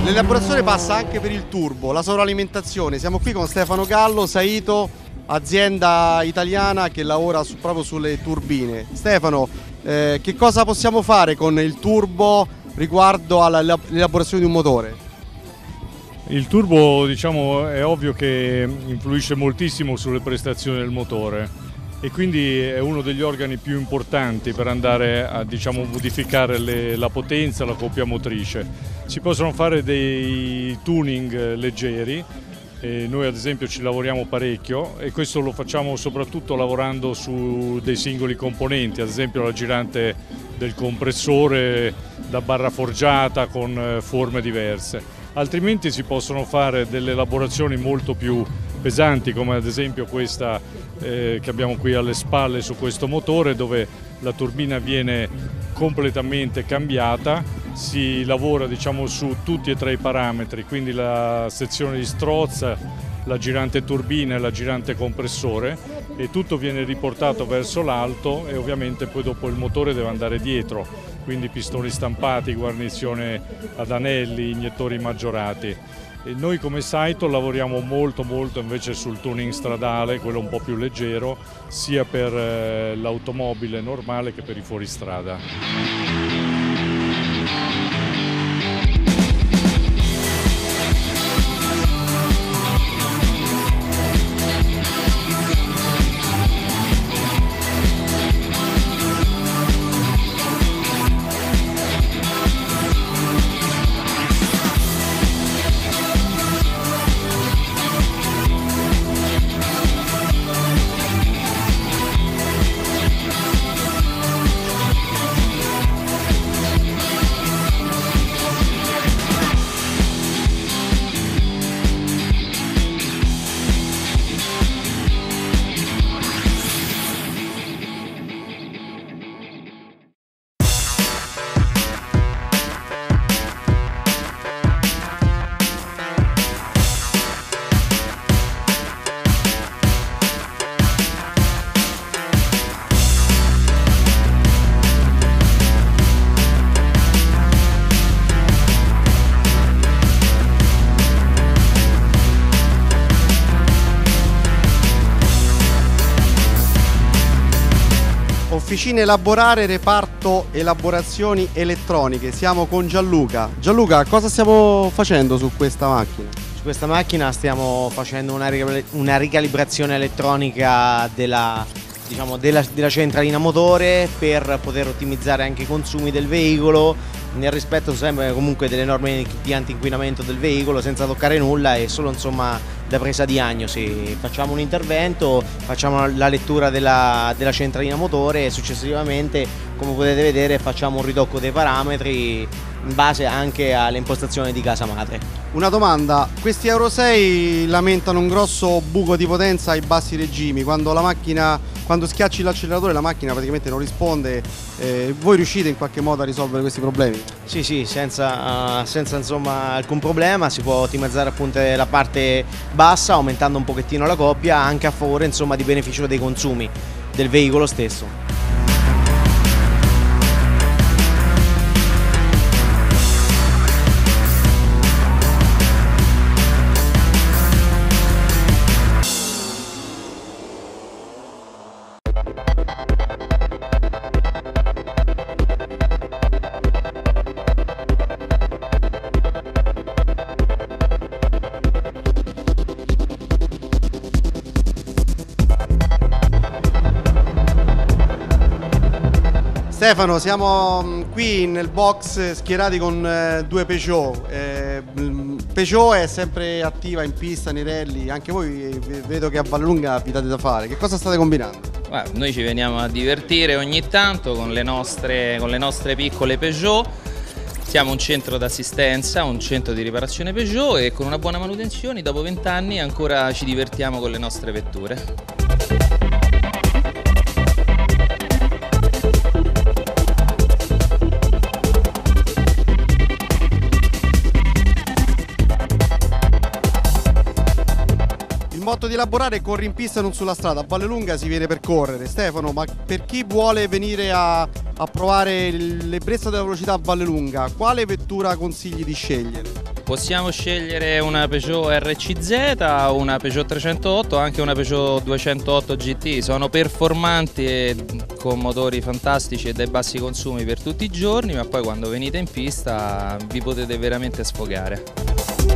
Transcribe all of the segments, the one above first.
L'elaborazione passa anche per il turbo, la sovralimentazione. Siamo qui con Stefano Gallo, Saito, azienda italiana che lavora proprio sulle turbine. Stefano, che cosa possiamo fare con il turbo riguardo all'elaborazione di un motore? Il turbo, diciamo, è ovvio che influisce moltissimo sulle prestazioni del motore e quindi è uno degli organi più importanti per andare a, diciamo, modificare la potenza, la coppia motrice. Si possono fare dei tuning leggeri, e noi ad esempio ci lavoriamo parecchio e questo lo facciamo soprattutto lavorando su dei singoli componenti, ad esempio la girante del compressore da barra forgiata con forme diverse. Altrimenti si possono fare delle elaborazioni molto più pesanti, come ad esempio questa che abbiamo qui alle spalle su questo motore, dove la turbina viene completamente cambiata. Si lavora, diciamo, su tutti e tre i parametri, quindi la sezione di strozza, la girante turbina e la girante compressore, e tutto viene riportato verso l'alto e ovviamente poi dopo il motore deve andare dietro, quindi pistoni stampati, guarnizione ad anelli, iniettori maggiorati. E noi come Saito lavoriamo molto invece sul tuning stradale, quello un po' più leggero, sia per l'automobile normale che per i fuoristrada. Officina Elaborare, reparto elaborazioni elettroniche. Siamo con Gianluca. Gianluca, cosa stiamo facendo su questa macchina? Su questa macchina stiamo facendo una ricalibrazione elettronica della centralina motore per poter ottimizzare anche i consumi del veicolo, nel rispetto sempre comunque delle norme di anti-inquinamento del veicolo, senza toccare nulla e solo, insomma, da presa diagnosi. Facciamo un intervento, facciamo la lettura della centralina motore e successivamente, come potete vedere, facciamo un ritocco dei parametri in base anche alle impostazioni di casa madre. Una domanda: questi Euro 6 lamentano un grosso buco di potenza ai bassi regimi, quando schiacci l'acceleratore la macchina praticamente non risponde. Voi riuscite in qualche modo a risolvere questi problemi? Sì, senza insomma alcun problema. Si può ottimizzare appunto la parte bassa aumentando un pochettino la coppia, anche a favore, insomma, di beneficio dei consumi del veicolo stesso. Stefano, siamo qui nel box schierati con due Peugeot. Peugeot è sempre attiva in pista, nei rally, anche voi vedo che a Vallelunga vi date da fare. Che cosa state combinando? Noi ci veniamo a divertire ogni tanto con le nostre piccole Peugeot. Siamo un centro d'assistenza, un centro di riparazione Peugeot, e con una buona manutenzione dopo 20 anni ancora ci divertiamo con le nostre vetture. motto di Elaborare: corri in pista e non sulla strada. A Vallelunga si viene per correre. Stefano, ma per chi vuole venire a provare l'ebbrezza della velocità a Vallelunga, quale vettura consigli di scegliere? Possiamo scegliere una Peugeot RCZ, una Peugeot 308 o anche una Peugeot 208 GT. Sono performanti e con motori fantastici e dai bassi consumi per tutti i giorni, ma poi quando venite in pista vi potete veramente sfogare.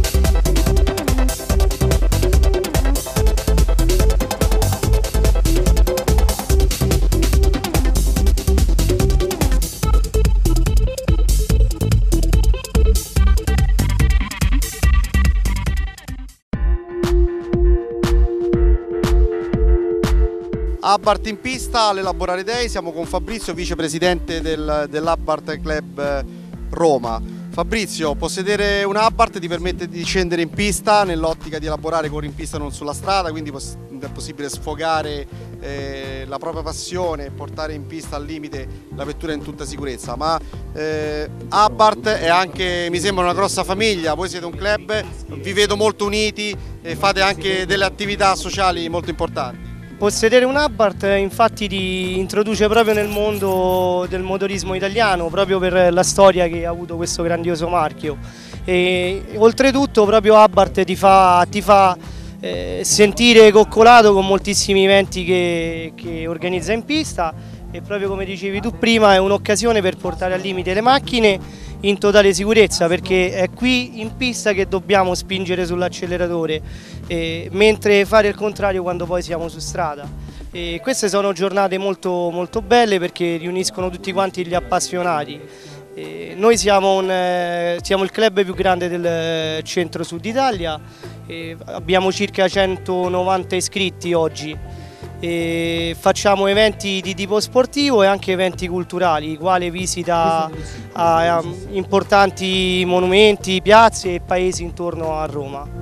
Abarth in pista all'Elaborare Day, siamo con Fabrizio, vicepresidente dell'Abarth Club Roma. Fabrizio, possedere un Abarth ti permette di scendere in pista nell'ottica di elaborare corri in pista non sulla strada, quindi è possibile sfogare la propria passione e portare in pista al limite la vettura in tutta sicurezza. Ma Abarth è anche, mi sembra, una grossa famiglia, voi siete un club, vi vedo molto uniti e fate anche delle attività sociali molto importanti. Possedere un Abarth infatti ti introduce proprio nel mondo del motorismo italiano, proprio per la storia che ha avuto questo grandioso marchio. E oltretutto proprio Abarth ti fa sentire coccolato con moltissimi eventi che organizza in pista, e proprio come dicevi tu prima è un'occasione per portare al limite le macchine in totale sicurezza, perché è qui in pista che dobbiamo spingere sull'acceleratore, mentre fare il contrario quando poi siamo su strada. E queste sono giornate molto, molto belle perché riuniscono tutti quanti gli appassionati. Noi siamo il club più grande del centro-sud Italia, abbiamo circa 190 iscritti oggi. Facciamo eventi di tipo sportivo e anche eventi culturali, quale visita a importanti monumenti, piazze e paesi intorno a Roma.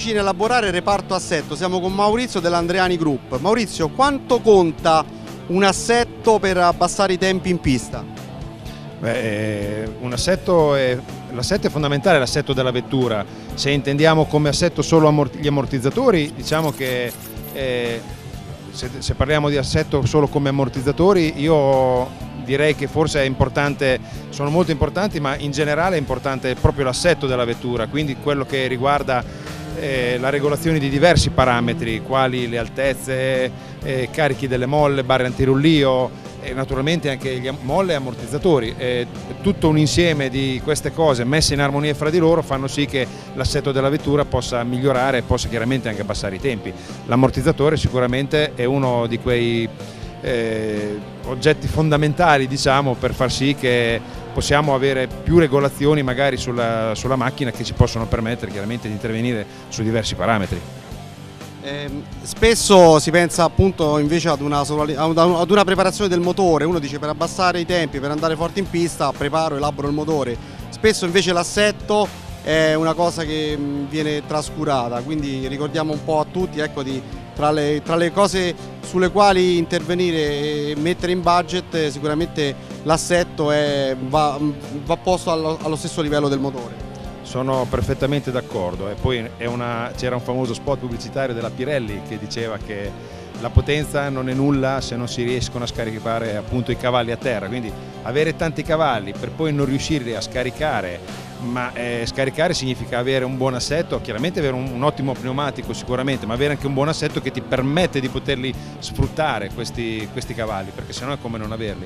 avvicina a elaborare il reparto assetto. Siamo con Maurizio dell'Andreani Group. Maurizio, quanto conta un assetto per abbassare i tempi in pista? L'assetto è fondamentale, l'assetto della vettura. Se intendiamo come assetto solo gli ammortizzatori, diciamo che se parliamo di assetto solo come ammortizzatori, io direi che forse è importante, sono molto importanti, ma in generale è importante proprio l'assetto della vettura, quindi quello che riguarda la regolazione di diversi parametri, quali le altezze, carichi delle molle, barre antirullio, e naturalmente anche gli molle e ammortizzatori. Tutto un insieme di queste cose messe in armonia fra di loro fanno sì che l'assetto della vettura possa migliorare e possa chiaramente anche abbassare i tempi. L'ammortizzatore sicuramente è uno di quei oggetti fondamentali, diciamo, per far sì che possiamo avere più regolazioni magari sulla macchina, che ci possono permettere chiaramente di intervenire su diversi parametri. Spesso si pensa appunto invece ad una preparazione del motore. Uno dice: per abbassare i tempi, per andare forte in pista, elaboro il motore. Spesso invece l'assetto è una cosa che viene trascurata, quindi ricordiamo un po' a tutti, ecco, tra le cose sulle quali intervenire e mettere in budget, sicuramente l'assetto va posto allo stesso livello del motore. Sono perfettamente d'accordo, e poi c'era un famoso spot pubblicitario della Pirelli che diceva che la potenza non è nulla se non si riescono a scaricare appunto i cavalli a terra, quindi avere tanti cavalli per poi non riuscirli a scaricare, ma scaricare significa avere un buon assetto, chiaramente avere un ottimo pneumatico sicuramente, ma avere anche un buon assetto che ti permette di poterli sfruttare questi cavalli, perché sennò è come non averli.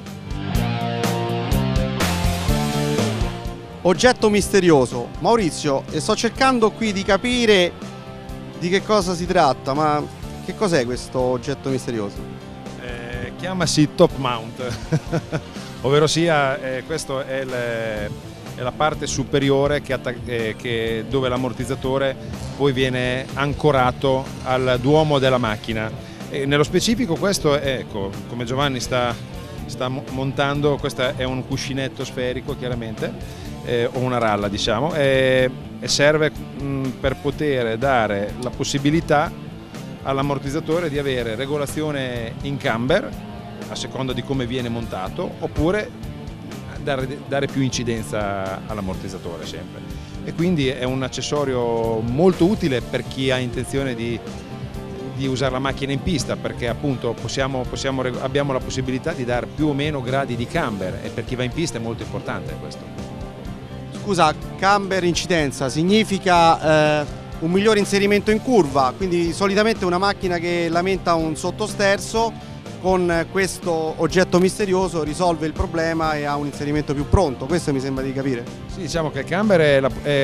Oggetto misterioso. Maurizio, sto cercando qui di capire di che cosa si tratta, ma che cos'è questo oggetto misterioso? Chiamasi top mount, ovvero sia questa è la parte superiore dove l'ammortizzatore poi viene ancorato al duomo della macchina. Nello specifico questo è, ecco, come Giovanni sta montando, questo è un cuscinetto sferico chiaramente, o una ralla diciamo, e serve per poter dare la possibilità all'ammortizzatore di avere regolazione in camber a seconda di come viene montato, oppure dare più incidenza all'ammortizzatore sempre, e quindi è un accessorio molto utile per chi ha intenzione di usare la macchina in pista, perché appunto abbiamo la possibilità di dare più o meno gradi di camber, e per chi va in pista è molto importante questo. Scusa, camber incidenza significa un migliore inserimento in curva, quindi solitamente una macchina che lamenta un sottosterzo con questo oggetto misterioso risolve il problema e ha un inserimento più pronto. Questo mi sembra di capire. Sì, diciamo che il camber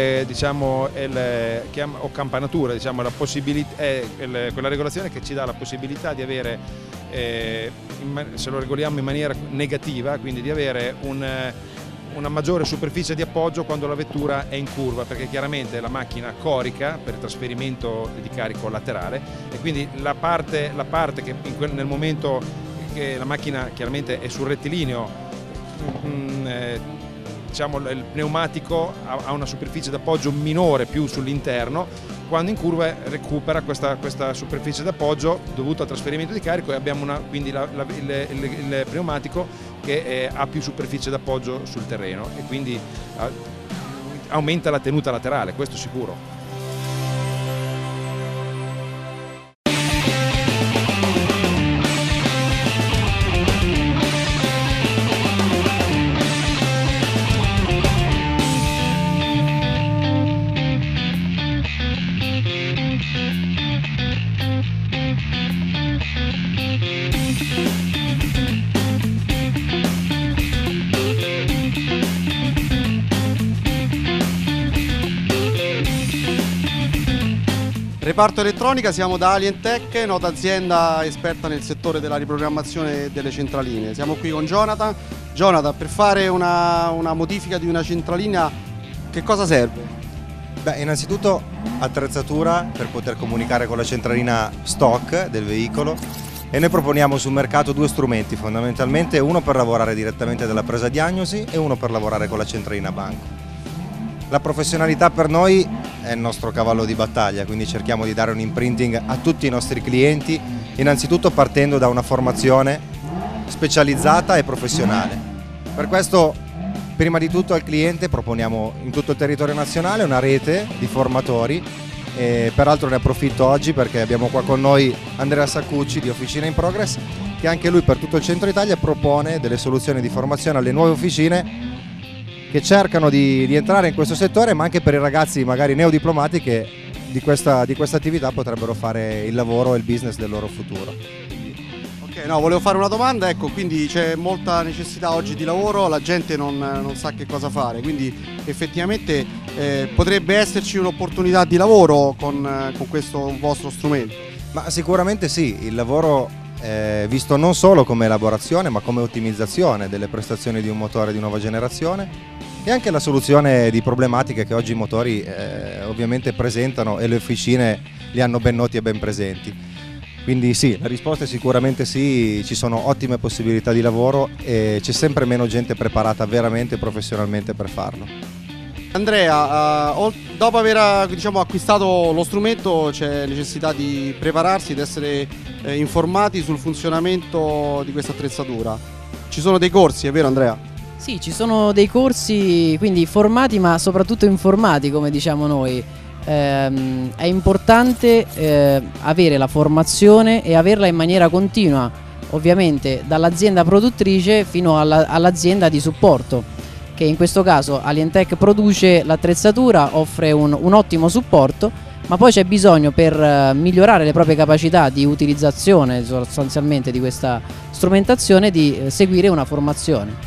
o campanatura, diciamo, quella regolazione che ci dà la possibilità di avere, se lo regoliamo in maniera negativa, quindi di avere una maggiore superficie di appoggio quando la vettura è in curva, perché chiaramente la macchina corica per il trasferimento di carico laterale, e quindi la parte che nel momento che la macchina chiaramente è sul rettilineo, diciamo il pneumatico ha una superficie d'appoggio minore più sull'interno, quando in curva recupera questa superficie d'appoggio dovuta al trasferimento di carico, e abbiamo quindi il pneumatico che ha più superficie d'appoggio sul terreno, e quindi aumenta la tenuta laterale, questo sicuro. Reparto elettronica, siamo da Alientech, nota azienda esperta nel settore della riprogrammazione delle centraline. Siamo qui con Jonathan. Jonathan, per fare una modifica di una centralina che cosa serve? Beh, innanzitutto attrezzatura per poter comunicare con la centralina stock del veicolo, e noi proponiamo sul mercato due strumenti fondamentalmente, uno per lavorare direttamente dalla presa diagnosi e uno per lavorare con la centralina banco. La professionalità per noi è il nostro cavallo di battaglia, quindi cerchiamo di dare un imprinting a tutti i nostri clienti, innanzitutto partendo da una formazione specializzata e professionale. Per questo, prima di tutto al cliente proponiamo in tutto il territorio nazionale una rete di formatori, e peraltro ne approfitto oggi perché abbiamo qua con noi Andrea Saccucci di Officina in Progress, che anche lui per tutto il centro Italia propone delle soluzioni di formazione alle nuove officine che cercano di entrare in questo settore, ma anche per i ragazzi magari neodiplomati che di questa attività potrebbero fare il lavoro e il business del loro futuro. Ok, no, volevo fare una domanda, ecco, quindi c'è molta necessità oggi di lavoro, la gente non sa che cosa fare, quindi effettivamente potrebbe esserci un'opportunità di lavoro con questo vostro strumento? Ma sicuramente sì, il lavoro visto non solo come elaborazione ma come ottimizzazione delle prestazioni di un motore di nuova generazione e anche la soluzione di problematiche che oggi i motori ovviamente presentano e le officine li hanno ben noti e ben presenti. Quindi sì, la risposta è sicuramente sì, ci sono ottime possibilità di lavoro e c'è sempre meno gente preparata veramente e professionalmente per farlo. Andrea, dopo aver acquistato lo strumento c'è necessità di prepararsi, di essere informati sul funzionamento di questa attrezzatura. Ci sono dei corsi, è vero Andrea? Sì, ci sono dei corsi, quindi formati ma soprattutto informati, come diciamo noi. È importante avere la formazione e averla in maniera continua, ovviamente dall'azienda produttrice fino all'azienda di supporto, che in questo caso Alientech produce l'attrezzatura, offre un ottimo supporto, ma poi c'è bisogno per migliorare le proprie capacità di utilizzazione sostanzialmente di questa strumentazione di seguire una formazione.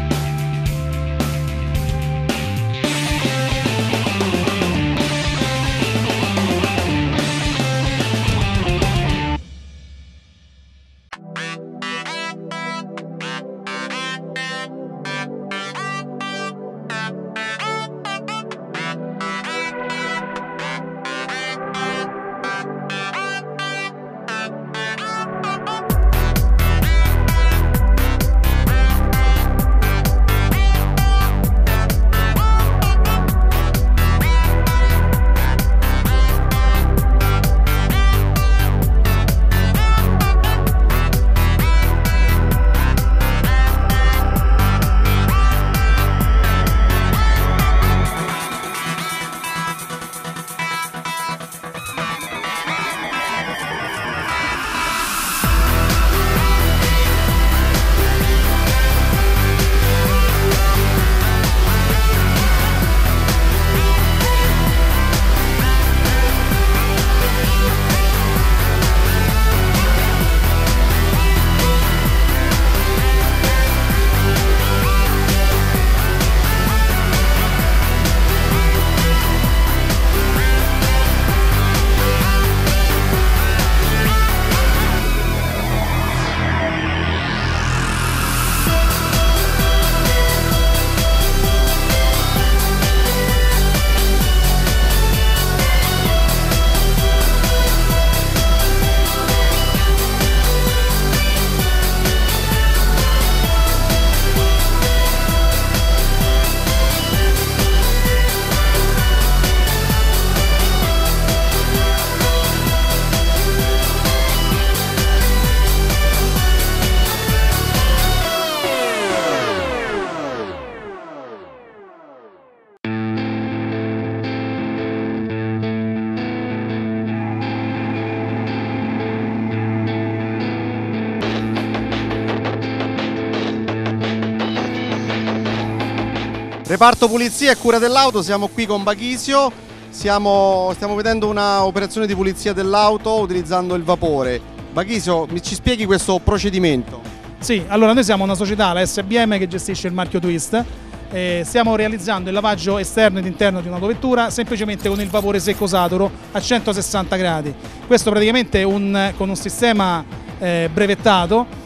Reparto pulizia e cura dell'auto, siamo qui con Baghisio, stiamo vedendo un'operazione di pulizia dell'auto utilizzando il vapore. Baghisio, ci spieghi questo procedimento? Sì, allora noi siamo una società, la SBM, che gestisce il marchio Twist. Stiamo realizzando il lavaggio esterno ed interno di un'autovettura semplicemente con il vapore secco saturo a 160 gradi. Questo praticamente con un sistema brevettato,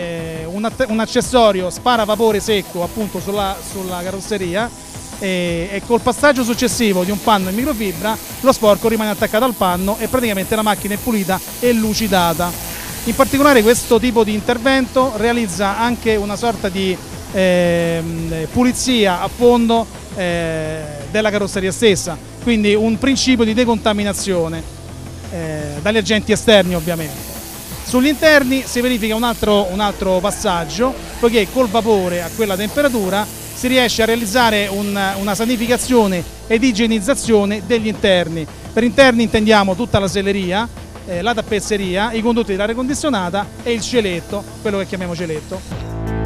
un accessorio spara vapore secco appunto sulla carrozzeria e col passaggio successivo di un panno in microfibra lo sporco rimane attaccato al panno e praticamente la macchina è pulita e lucidata. In particolare questo tipo di intervento realizza anche una sorta di pulizia a fondo della carrozzeria stessa, quindi un principio di decontaminazione dagli agenti esterni ovviamente. Sugli interni si verifica un altro passaggio, poiché col vapore a quella temperatura si riesce a realizzare una sanificazione ed igienizzazione degli interni. Per interni intendiamo tutta la selleria, la tappezzeria, i condotti dell'aria condizionata e il celetto, quello che chiamiamo celetto.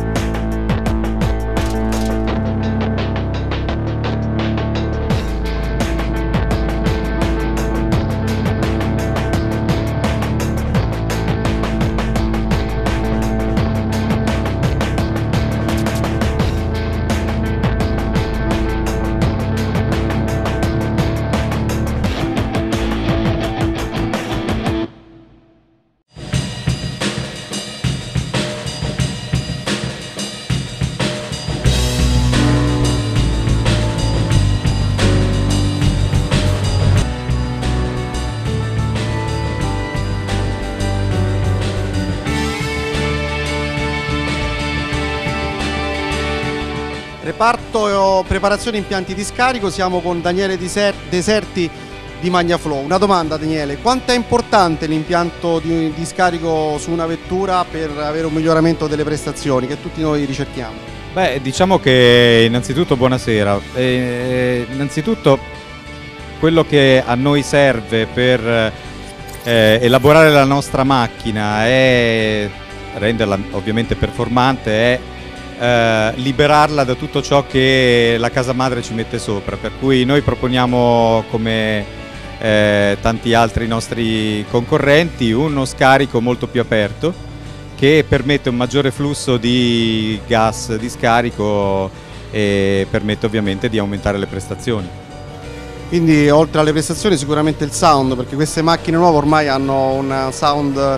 Reparto preparazione impianti di scarico, siamo con Daniele Deserti di Magnaflow. Una domanda, Daniele: quanto è importante l'impianto di scarico su una vettura per avere un miglioramento delle prestazioni che tutti noi ricerchiamo? Beh, diciamo che innanzitutto buonasera. Innanzitutto quello che a noi serve per elaborare la nostra macchina e renderla ovviamente performante è liberarla da tutto ciò che la casa madre ci mette sopra, per cui noi proponiamo, come tanti altri nostri concorrenti, uno scarico molto più aperto che permette un maggiore flusso di gas di scarico e permette ovviamente di aumentare le prestazioni. Quindi oltre alle prestazioni sicuramente il sound, perché queste macchine nuove ormai hanno un sound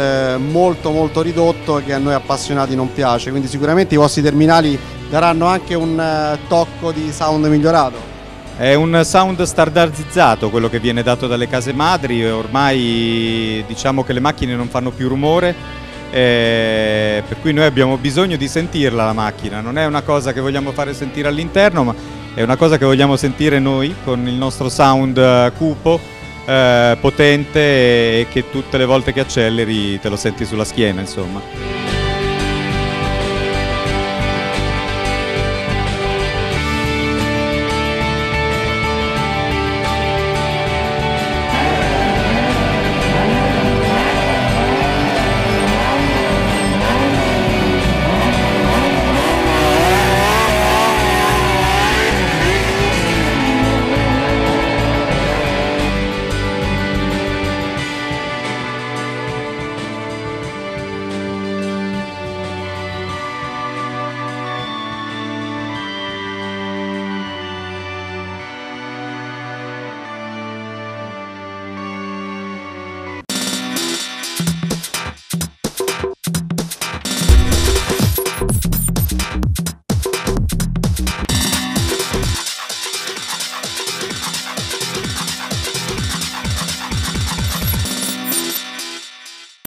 molto ridotto che a noi appassionati non piace, quindi sicuramente i vostri terminali daranno anche un tocco di sound migliorato. È un sound standardizzato quello che viene dato dalle case madri, ormai diciamo che le macchine non fanno più rumore, per cui noi abbiamo bisogno di sentirla la macchina, non è una cosa che vogliamo fare sentire all'interno, ma è una cosa che vogliamo sentire noi con il nostro sound cupo, potente, e che tutte le volte che acceleri te lo senti sulla schiena, insomma.